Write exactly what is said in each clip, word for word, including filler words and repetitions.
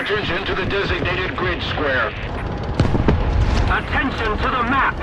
Attention to the designated grid square. Attention to the map!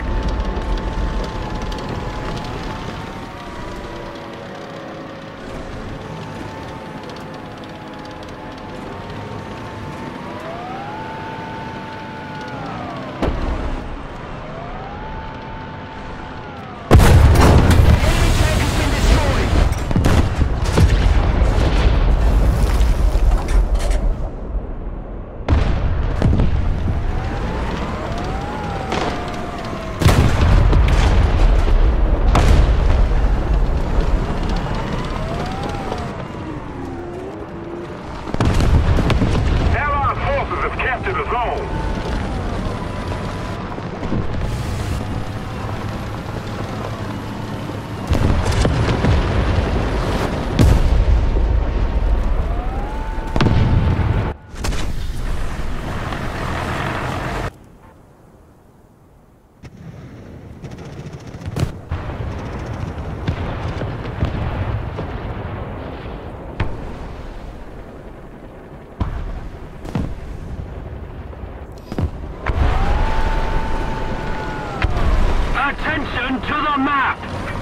Attention to the map!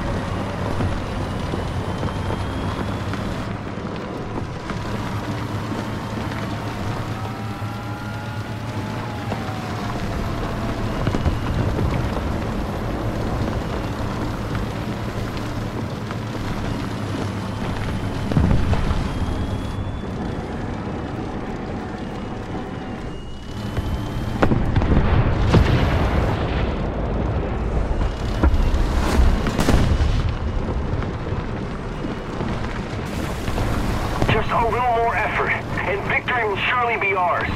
Just a little more effort, and victory will surely be ours.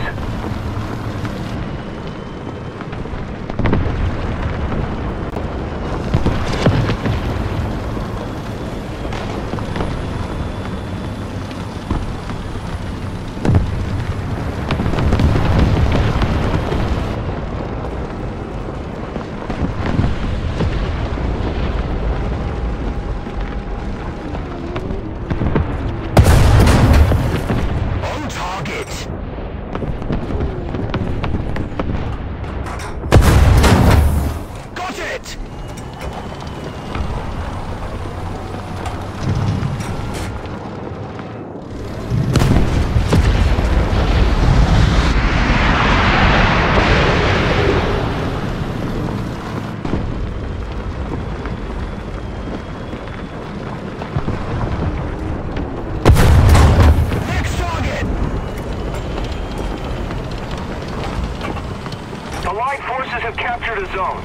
Allied forces have captured a zone.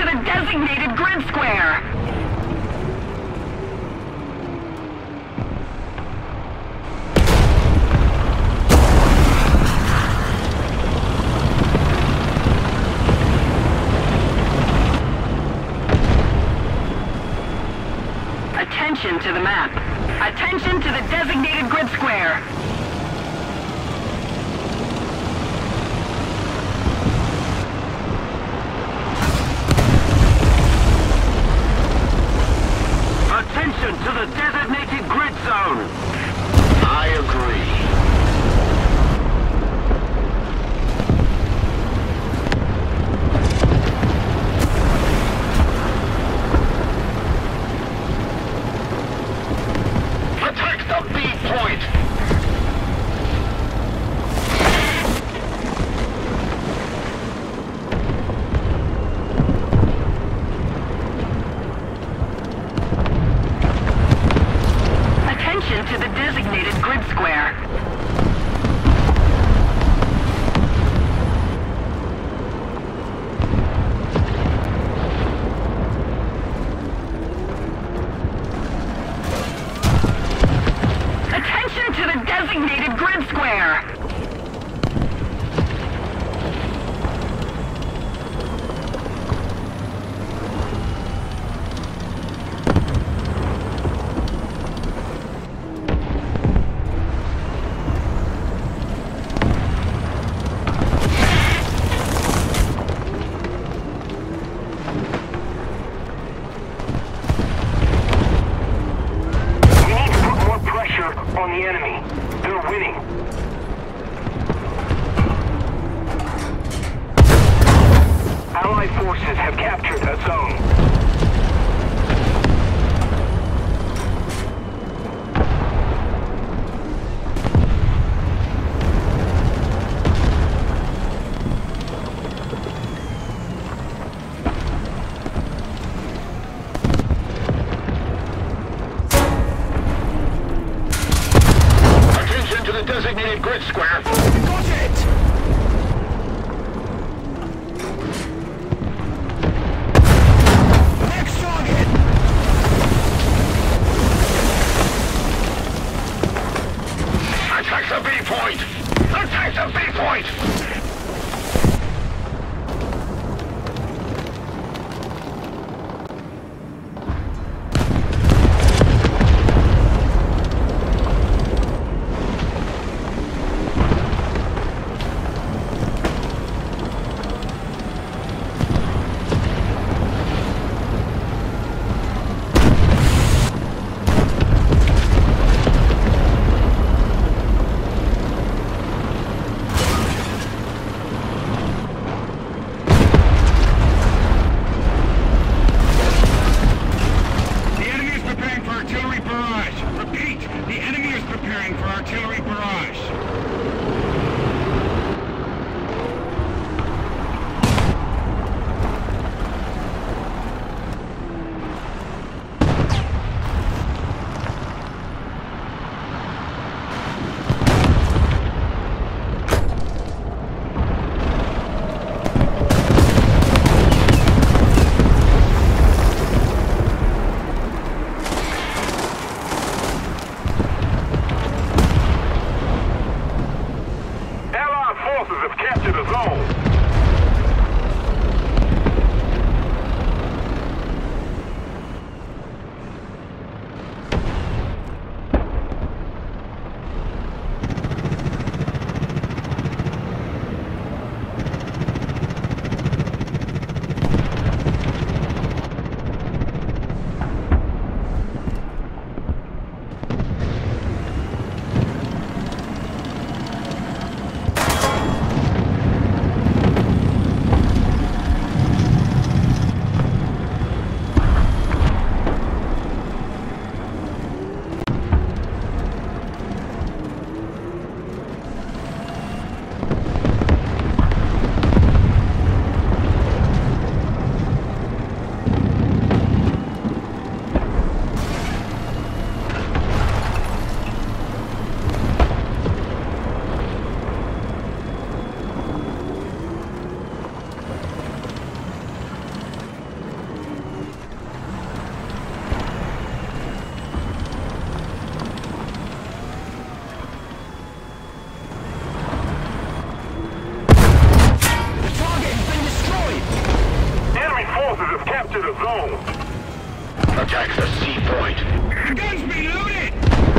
the designated grid square! Attention to the map. Attention to the designated grid square. Attention to the designated grid zone. I agree. Point! Attention to the designated grid square. Attention to the designated grid square! On the enemy. They're winning. Allied forces have captured a zone. To the designated grid square. Got it! Next target! Attack the B point! Attack the B point! have captured a zone. Attack the C point. The guns be loaded!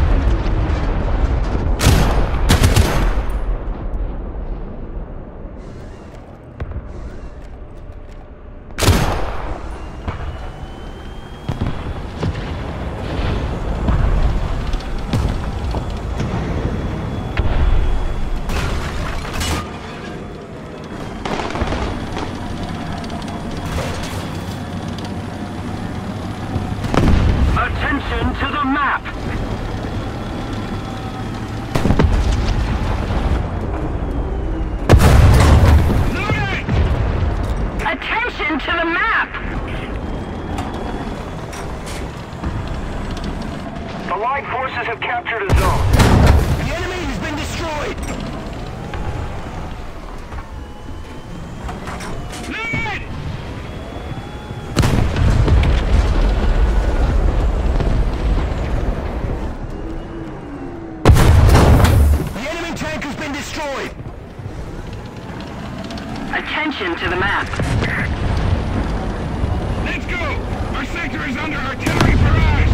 Attention to the map! Loaded! Attention to the map! Allied forces have captured a zone. The enemy has been destroyed! Loaded! The enemy tank has been destroyed! Attention to the map. Let's go! Our sector is under artillery barrage!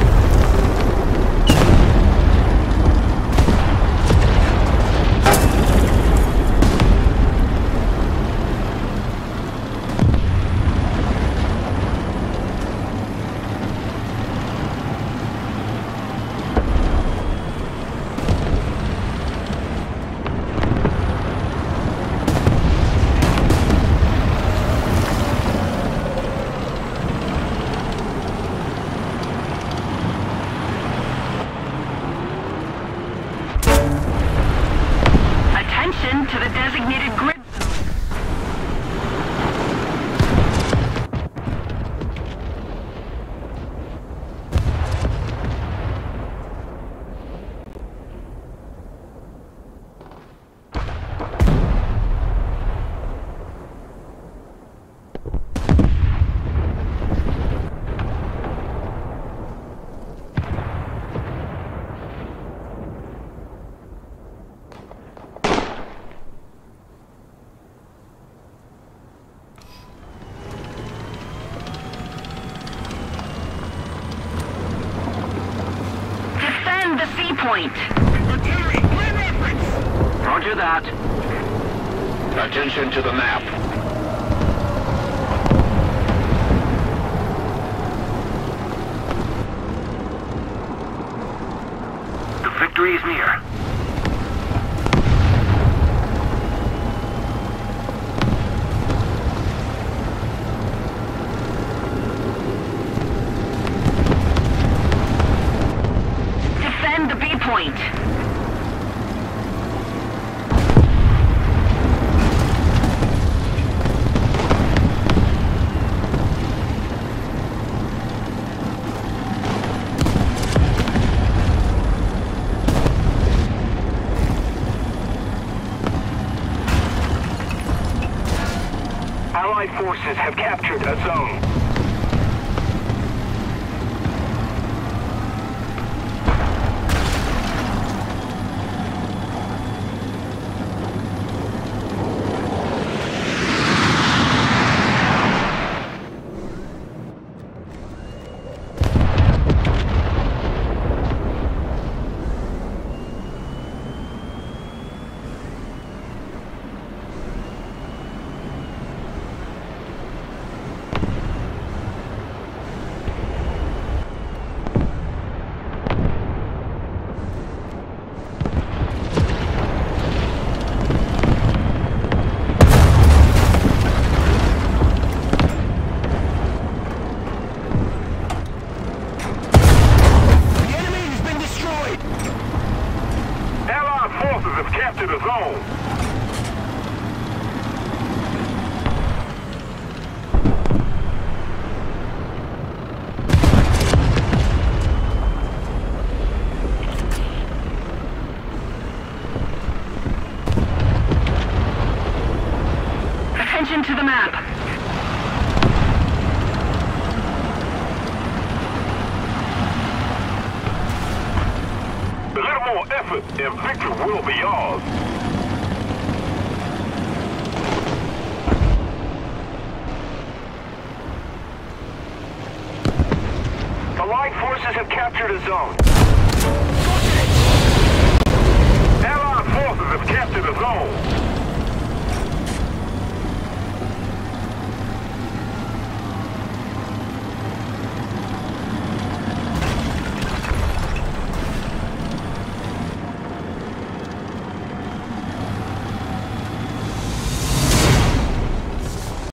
Attention to the designated grid. Defend the C point. Artillery, clear reference! Roger that. Attention to the map. The victory is near. Defend the B point. Allied forces have captured a zone. Have captured a zone. Attention to the map. A little more effort and victory will be yours. Allied forces have captured a zone. Allied forces have captured a zone.